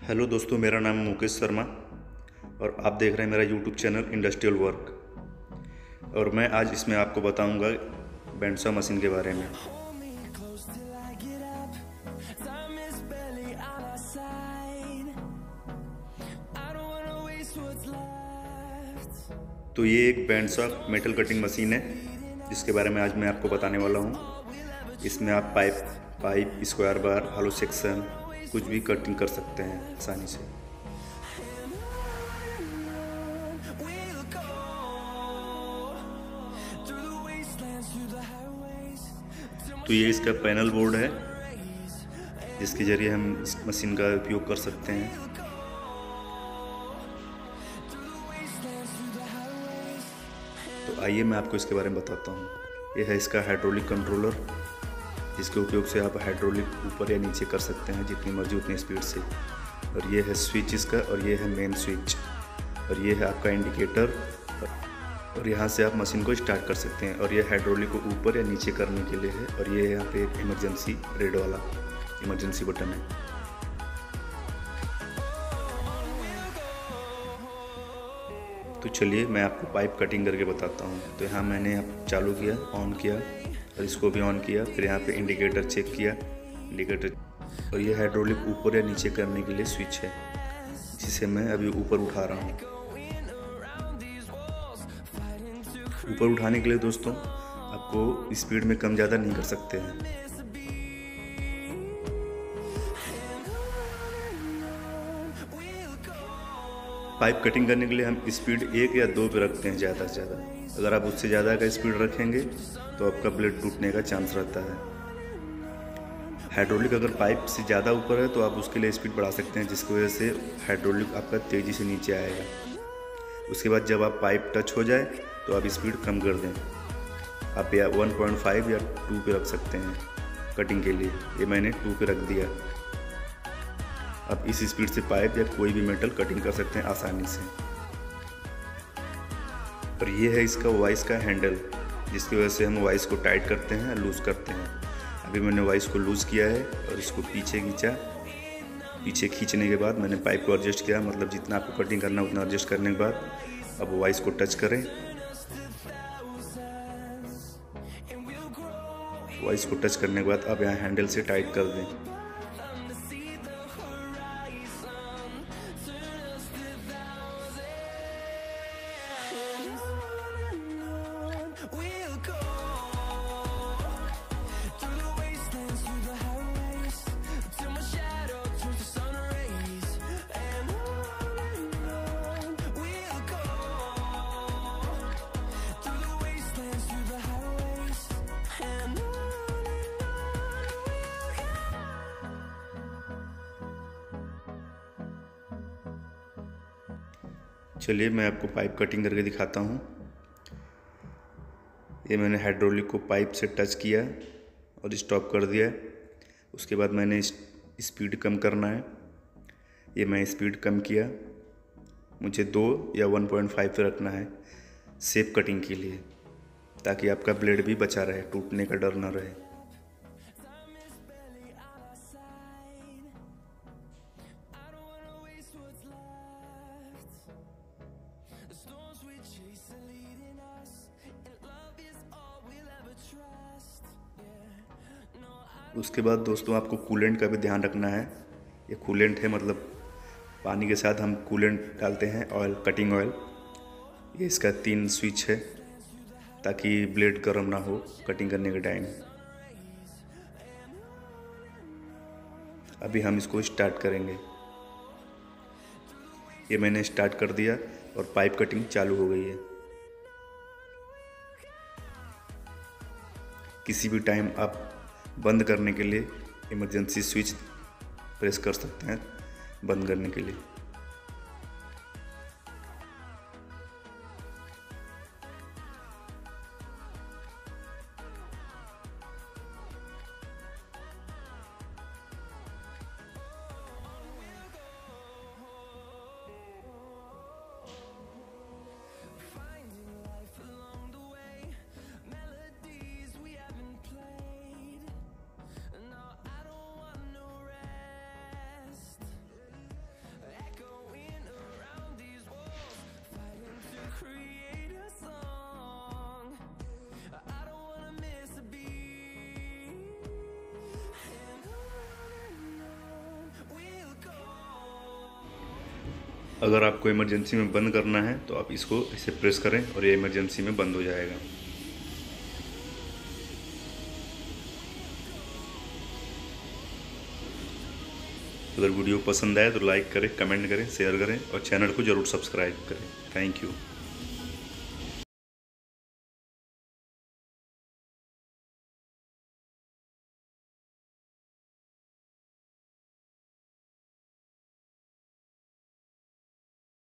Hello दोस्तों, मेरा नाम मुकेश शर्मा और आप देख रहे हैं मेरा यूट्यूब चैनल इंडस्ट्रियल वर्क। और मैं आज इसमें आपको बताऊंगा बैंडसा मशीन के बारे में। तो ये एक बैंडसा मेटल कटिंग मशीन है जिसके बारे में आज मैं आपको बताने वाला हूँ। इसमें आप pipe, square bar, hollow section कुछ भी कटिंग कर सकते हैं आसानी से। तो ये इसका पैनल बोर्ड है जिसके जरिए हम इस मशीन का उपयोग कर सकते हैं। तो आइए मैं आपको इसके बारे में बताता हूँ। ये है इसका हाइड्रोलिक कंट्रोलर, जिसके उपयोग से आप हाइड्रोलिक ऊपर या नीचे कर सकते हैं जितनी मर्जी उतनी स्पीड से। और ये है स्विच इसका, और ये है मेन स्विच, और ये है आपका इंडिकेटर, और यहाँ से आप मशीन को स्टार्ट कर सकते हैं। और ये हाइड्रोलिक को ऊपर या नीचे करने के लिए है। और ये यहाँ पे एक इमरजेंसी रेड वाला इमरजेंसी बटन है। तो चलिए मैं आपको पाइप कटिंग करके बताता हूँ। तो यहाँ मैंने चालू किया, ऑन किया, और इसको भी ऑन किया। फिर यहाँ पे इंडिकेटर चेक किया, इंडिकेटर। और ये हाइड्रोलिक ऊपर या नीचे करने के लिए स्विच है, जिसे मैं अभी ऊपर उठा रहा हूँ। ऊपर उठाने के लिए दोस्तों आपको स्पीड में कम ज़्यादा नहीं कर सकते हैं। पाइप कटिंग करने के लिए हम स्पीड 1 या 2 पे रखते हैं ज़्यादा से ज़्यादा। अगर आप उससे ज़्यादा का स्पीड रखेंगे तो आपका ब्लेड टूटने का चांस रहता है। हाइड्रोलिक अगर पाइप से ज़्यादा ऊपर है तो आप उसके लिए स्पीड बढ़ा सकते हैं, जिसकी वजह से हाइड्रोलिक आपका तेज़ी से नीचे आएगा। उसके बाद जब आप पाइप टच हो जाए तो आप स्पीड कम कर दें। आप या 1.5 या 2 पे रख सकते हैं कटिंग के लिए। ये मैंने 2 पे रख दिया। आप इस स्पीड से पाइप या कोई भी मेटल कटिंग कर सकते हैं आसानी से। और ये है इसका वाइस का हैंडल, जिसकी वजह से हम वाइस को टाइट करते हैं, लूज़ करते हैं। अभी मैंने वाइस को लूज़ किया है और इसको पीछे खींचा। पीछे खींचने के बाद मैंने पाइप को एडजस्ट किया, मतलब जितना आपको कटिंग करना है उतना एडजस्ट करने के बाद अब वाइस को टच करें। वाइस को टच करने के बाद अब यहाँ हैंडल से टाइट कर दें। चलिए मैं आपको पाइप कटिंग करके दिखाता हूँ। ये मैंने हाइड्रोलिक को पाइप से टच किया और स्टॉप कर दिया। उसके बाद मैंने स्पीड कम करना है। ये मैं स्पीड कम किया। मुझे 2 या 1.5 पे रखना है सेफ कटिंग के लिए, ताकि आपका ब्लेड भी बचा रहे, टूटने का डर ना रहे। उसके बाद दोस्तों आपको कूलेंट का भी ध्यान रखना है। ये कूलेंट है, मतलब पानी के साथ हम कूलेंट डालते हैं, ऑयल, कटिंग ऑयल। ये इसका 3 स्विच है ताकि ब्लेड गर्म ना हो कटिंग करने के टाइम। अभी हम इसको स्टार्ट करेंगे। ये मैंने स्टार्ट कर दिया और पाइप कटिंग चालू हो गई है। किसी भी टाइम आप बंद करने के लिए इमरजेंसी स्विच प्रेस कर सकते हैं बंद करने के लिए। अगर आपको इमरजेंसी में बंद करना है तो आप इसको इसे प्रेस करें और ये इमरजेंसी में बंद हो जाएगा। अगर वीडियो पसंद आए तो लाइक करें, कमेंट करें, शेयर करें और चैनल को ज़रूर सब्सक्राइब करें। Thank you.